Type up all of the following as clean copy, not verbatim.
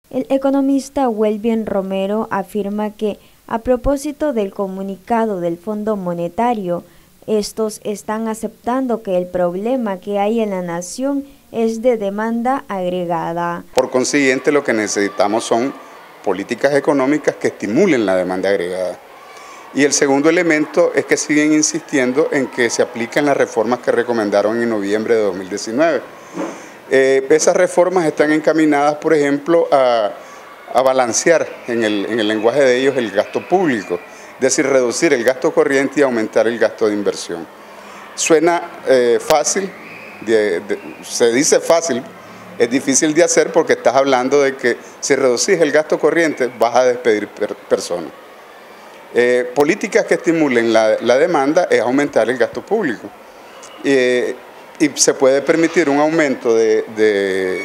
El economista Welvin Romero afirma que, a propósito del comunicado del Fondo Monetario, estos están aceptando que el problema que hay en la nación es de demanda agregada. Por consiguiente, lo que necesitamos son políticas económicas que estimulen la demanda agregada. Y el segundo elemento es que siguen insistiendo en que se apliquen las reformas que recomendaron en noviembre de 2019. Esas reformas están encaminadas, por ejemplo, a balancear en el lenguaje de ellos el gasto público, es decir, reducir el gasto corriente y aumentar el gasto de inversión. Suena fácil, se dice fácil, es difícil de hacer porque estás hablando de que si reducís el gasto corriente vas a despedir personas. Políticas que estimulen la demanda es aumentar el gasto público. Y se puede permitir un aumento del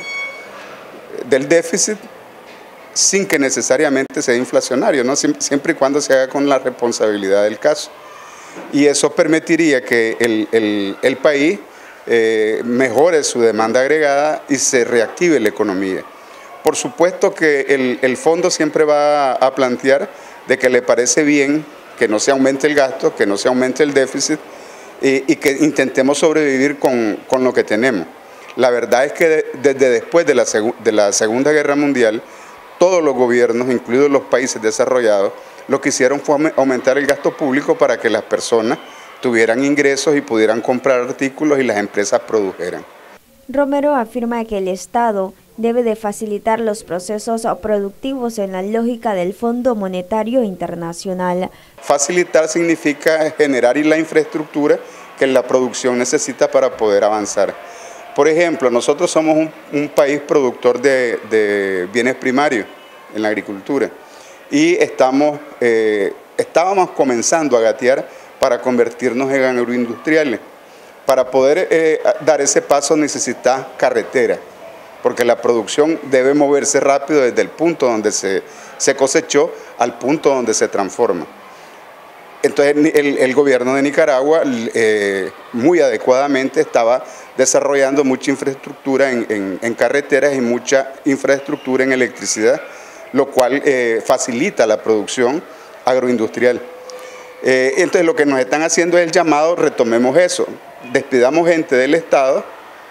déficit sin que necesariamente sea inflacionario, ¿no? Siempre y cuando se haga con la responsabilidad del caso. Y eso permitiría que el país mejore su demanda agregada y se reactive la economía. Por supuesto que el fondo siempre va a plantear de que le parece bien que no se aumente el gasto, que no se aumente el déficit, y que intentemos sobrevivir con lo que tenemos. La verdad es que desde después de la Segunda Guerra Mundial, todos los gobiernos, incluidos los países desarrollados, lo que hicieron fue aumentar el gasto público para que las personas tuvieran ingresos y pudieran comprar artículos y las empresas produjeran. Romero afirma que el Estado debe de facilitar los procesos productivos en la lógica del Fondo Monetario Internacional. Facilitar significa generar la infraestructura que la producción necesita para poder avanzar. Por ejemplo, nosotros somos un país productor de bienes primarios en la agricultura y estábamos comenzando a gatear para convertirnos en agroindustriales. Para poder dar ese paso necesita carretera, porque la producción debe moverse rápido desde el punto donde se cosechó al punto donde se transforma. Entonces el gobierno de Nicaragua muy adecuadamente estaba desarrollando mucha infraestructura en carreteras y mucha infraestructura en electricidad, lo cual facilita la producción agroindustrial. Entonces lo que nos están haciendo es el llamado, retomemos eso, despidamos gente del Estado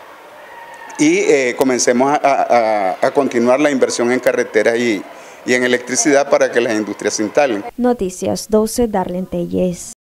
y comencemos a continuar la inversión en carreteras y en electricidad para que las industrias se instalen. Noticias 12, Darlene Telles.